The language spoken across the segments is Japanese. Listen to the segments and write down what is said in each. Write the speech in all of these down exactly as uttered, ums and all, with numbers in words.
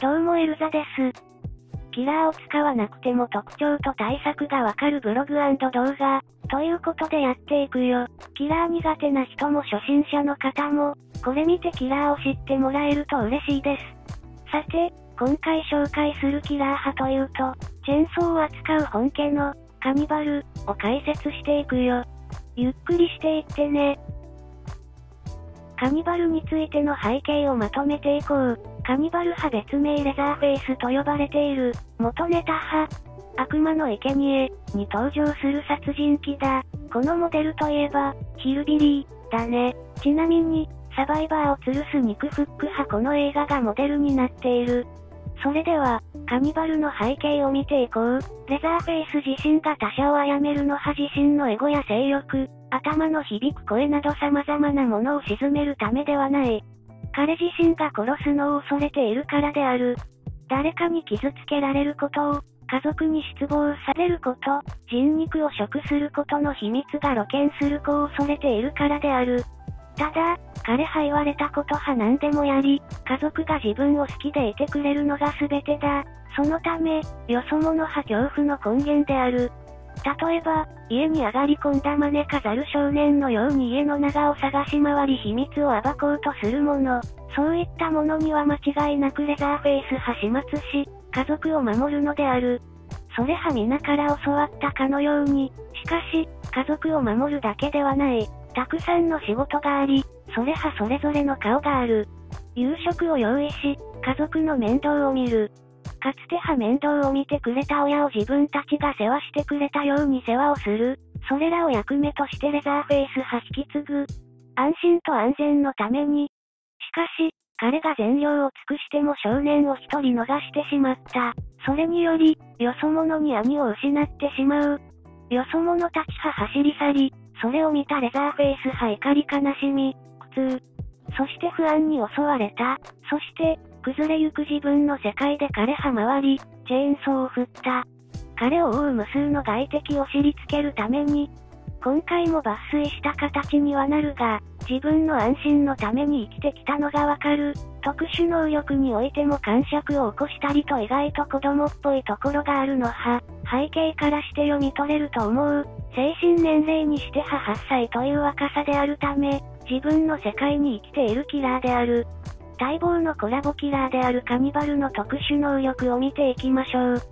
どうもエルザです。キラーを使わなくても特徴と対策がわかるブログ&動画、ということでやっていくよ。キラー苦手な人も初心者の方も、これ見てキラーを知ってもらえると嬉しいです。さて、今回紹介するキラー派というと、チェーンソーを扱う本家の、カニバル、を解説していくよ。ゆっくりしていってね。カニバルについての背景をまとめていこう。カニバル派別名レザーフェイスと呼ばれている、元ネタ派。悪魔の生贄に登場する殺人鬼だ。このモデルといえば、ヒルビリー、だね。ちなみに、サバイバーを吊るす肉フック派この映画がモデルになっている。それでは、カニバルの背景を見ていこう。レザーフェイス自身が他者を殺めるの派自身のエゴや性欲、頭の響く声など様々なものを鎮めるためではない。彼自身が殺すのを恐れているからである。誰かに傷つけられることを、家族に失望されること、人肉を食することの秘密が露見する子を恐れているからである。ただ、彼派言われたこと派何でもやり、家族が自分を好きでいてくれるのが全てだ。そのため、よそ者派恐怖の根源である。例えば、家に上がり込んだ招かざる少年のように家の中を探し回り秘密を暴こうとする者。そういったものには間違いなくレザーフェイス派始末し、家族を守るのである。それ派皆から教わったかのように、しかし、家族を守るだけではない。たくさんの仕事があり、それ派それぞれの顔がある。夕食を用意し、家族の面倒を見る。かつて派面倒を見てくれた親を自分たちが世話してくれたように世話をする。それらを役目としてレザーフェイス派引き継ぐ。安心と安全のために。しかし、彼が全量を尽くしても少年を一人逃してしまった。それにより、よそ者に兄を失ってしまう。よそ者たち派走り去り、それを見たレザーフェイス派怒り悲しみ、苦痛。そして不安に襲われた。そして、崩れゆく自分の世界で彼派回り、チェーンソーを振った。彼を覆う無数の外敵を知りつけるために、今回も抜粋した形にはなるが、自分の安心のために生きてきたのがわかる。特殊能力においても感触を起こしたりと意外と子供っぽいところがあるの派。背景からして読み取れると思う。精神年齢にしてははっさいという若さであるため、自分の世界に生きているキラーである。待望のコラボキラーであるカニバルの特殊能力を見ていきましょう。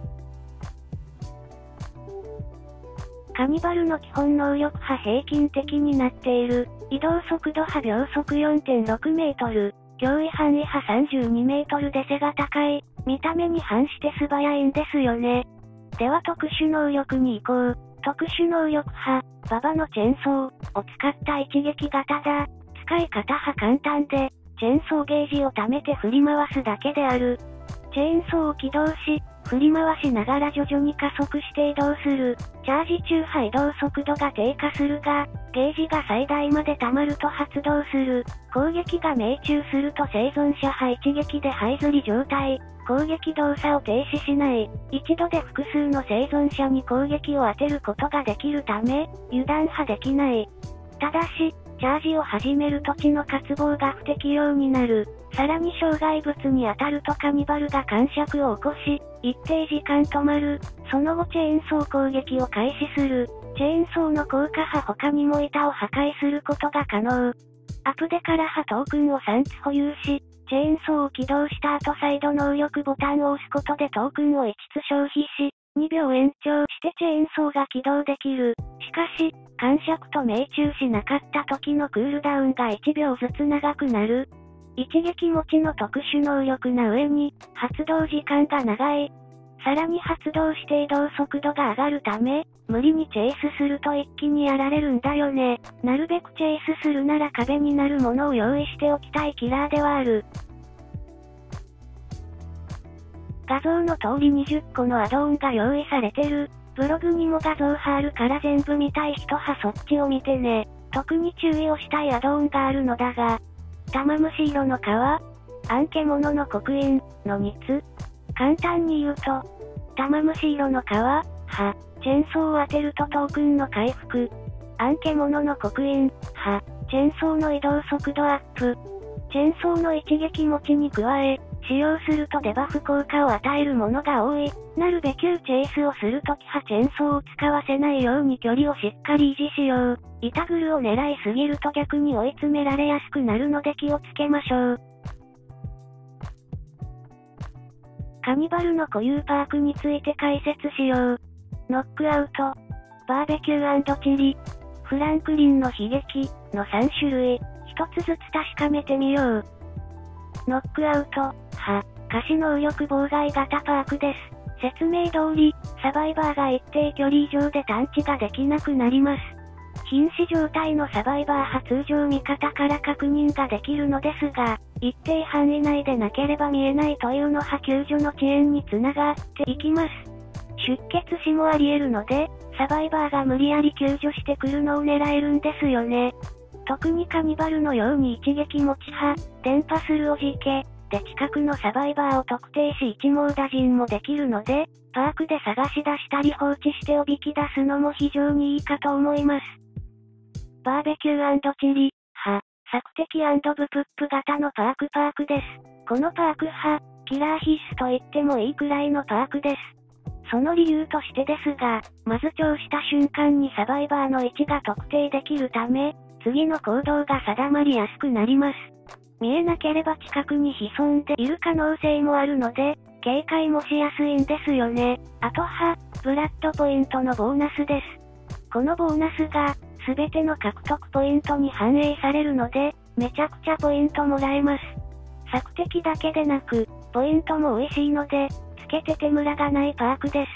カニバルの基本能力派平均的になっている。移動速度派秒速 よんてんろくメートル。脅威範囲派さんじゅうにメートルで背が高い。見た目に反して素早いんですよね。では特殊能力に行こう。特殊能力派、ババのチェーンソーを使った一撃型だ。使い方は簡単で、チェーンソーゲージを貯めて振り回すだけである。チェーンソーを起動し、振り回しながら徐々に加速して移動する。チャージ中は移動速度が低下するが、ゲージが最大まで溜まると発動する。攻撃が命中すると生存者は一撃で這いずり状態。攻撃動作を停止しない。一度で複数の生存者に攻撃を当てることができるため、油断はできない。ただし、チャージを始める土地の渇望が不適用になる。さらに障害物に当たるとカニバルが感触を起こし、一定時間止まる。その後チェーンソー攻撃を開始する。チェーンソーの効果は他にも板を破壊することが可能。アプデからはトークンをさんつ保有し、チェーンソーを起動した後再度能力ボタンを押すことでトークンをいつつ消費し、にびょう延長してチェーンソーが起動できる。しかし、感触と命中しなかった時のクールダウンがいちびょうずつ長くなる。一撃持ちの特殊能力な上に、発動時間が長い。さらに発動して移動速度が上がるため、無理にチェイスすると一気にやられるんだよね。なるべくチェイスするなら壁になるものを用意しておきたいキラーではある。画像の通りにじゅっこのアドオンが用意されてる。ブログにも画像貼るから全部見たい人はそっちを見てね。特に注意をしたいアドオンがあるのだが、玉虫色の皮、アンケモノの刻印のみっつ。簡単に言うと、玉虫色の皮、は、チェーンソーを当てるとトークンの回復。アンケモノの刻印、は、チェーンソーの移動速度アップ。チェーンソーの一撃持ちに加え、 使用するとデバフ効果を与えるものが多い。なるべくチェイスをするときはチェーンソーを使わせないように距離をしっかり維持しよう。板グルを狙いすぎると逆に追い詰められやすくなるので気をつけましょう。カニバルの固有パークについて解説しよう。ノックアウト、バーベキュー&チリ、フランクリンの悲劇のさん種類、一つずつ確かめてみよう。ノックアウト、は、下肢能力妨害型パークです。説明通り、サバイバーが一定距離以上で探知ができなくなります。瀕死状態のサバイバーは通常味方から確認ができるのですが、一定範囲内でなければ見えないというのは救助の遅延につながっていきます。出血死もあり得るので、サバイバーが無理やり救助してくるのを狙えるんですよね。特にカニバルのように一撃持ち派、伝播するおじけ、で近くのサバイバーを特定し一網打尽もできるので、パークで探し出したり放置しておびき出すのも非常にいいかと思います。バーベキュー&チリ、は、索敵&ブプップ型のパークパークです。このパークは、キラー必須と言ってもいいくらいのパークです。その理由としてですが、まず調した瞬間にサバイバーの位置が特定できるため、次の行動が定まりやすくなります。見えなければ近くに潜んでいる可能性もあるので、警戒もしやすいんですよね。あとは、ブラッドポイントのボーナスです。このボーナスが、すべての獲得ポイントに反映されるので、めちゃくちゃポイントもらえます。索敵だけでなく、ポイントも美味しいので、つけててムラがないパークです。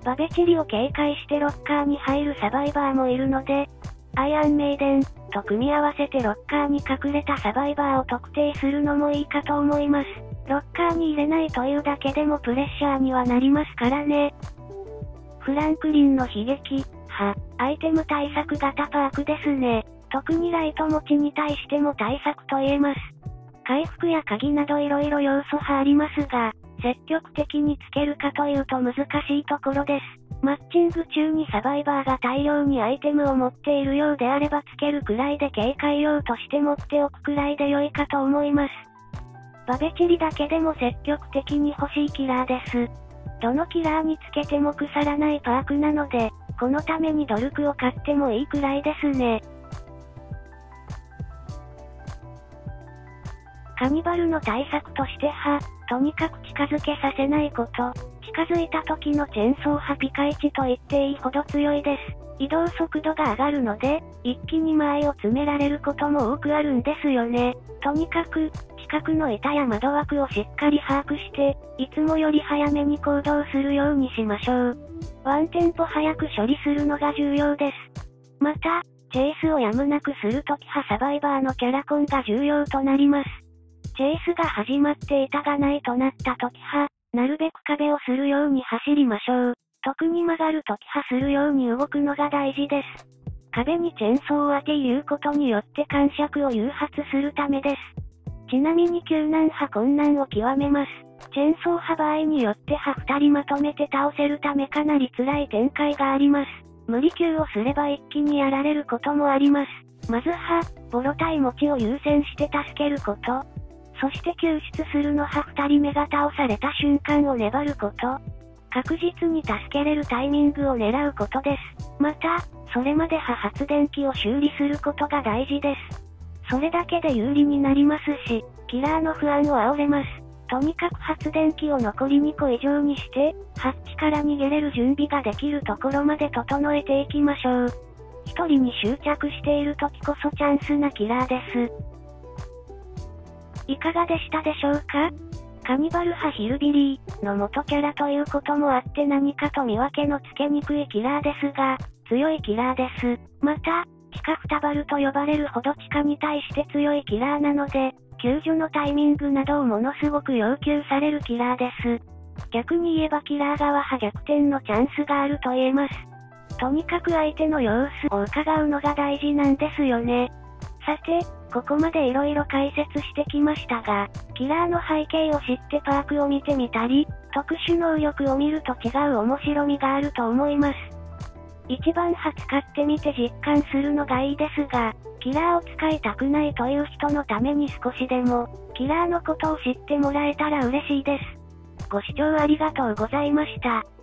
バベチリを警戒してロッカーに入るサバイバーもいるので、アイアンメイデンと組み合わせてロッカーに隠れたサバイバーを特定するのもいいかと思います。ロッカーに入れないというだけでもプレッシャーにはなりますからね。フランクリンの悲劇、は、アイテム対策型パークですね。特にライト持ちに対しても対策と言えます。回復や鍵など色々要素はありますが、積極的につけるかというと難しいところです。マッチング中にサバイバーが大量にアイテムを持っているようであればつけるくらいで警戒用として持っておくくらいで良いかと思います。バベチリだけでも積極的に欲しいキラーです。どのキラーにつけても腐らないパークなので、このためにドルクを買ってもいいくらいですね。カニバルの対策としては、とにかく近づけさせないこと。近づいた時のチェーンソー派ピカイチと言っていいほど強いです。移動速度が上がるので、一気に間合いを詰められることも多くあるんですよね。とにかく、近くの板や窓枠をしっかり把握して、いつもより早めに行動するようにしましょう。ワンテンポ早く処理するのが重要です。また、チェイスをやむなくするときはサバイバーのキャラコンが重要となります。チェイスが始まって板がないとなったときは、なるべく壁をするように走りましょう。特に曲がるときはするように動くのが大事です。壁にチェーンソーを当て言うことによって感触を誘発するためです。ちなみに救難派困難を極めます。チェーンソー派場合によってはふたりまとめて倒せるためかなり辛い展開があります。無理救をすれば一気にやられることもあります。まずは、ボロ対持ちを優先して助けること。そして救出するのはふたりめが倒された瞬間を粘ること。確実に助けれるタイミングを狙うことです。また、それまでは発電機を修理することが大事です。それだけで有利になりますし、キラーの不安を煽れます。とにかく発電機を残りにこ以上にして、ハッチから逃げれる準備ができるところまで整えていきましょう。一人に執着している時こそチャンスなキラーです。いかがでしたでしょうか？カニバル派ヒルビリーの元キャラということもあって何かと見分けのつけにくいキラーですが、強いキラーです。また、地下フタバルと呼ばれるほど地下に対して強いキラーなので、救助のタイミングなどをものすごく要求されるキラーです。逆に言えばキラー側は逆転のチャンスがあると言えます。とにかく相手の様子を伺うのが大事なんですよね。さて、ここまで色々解説してきましたが、キラーの背景を知ってパークを見てみたり、特殊能力を見ると違う面白みがあると思います。 一番初買ってみて実感するのがいいですが、キラーを使いたくないという人のために少しでも、キラーのことを知ってもらえたら嬉しいです。ご視聴ありがとうございました。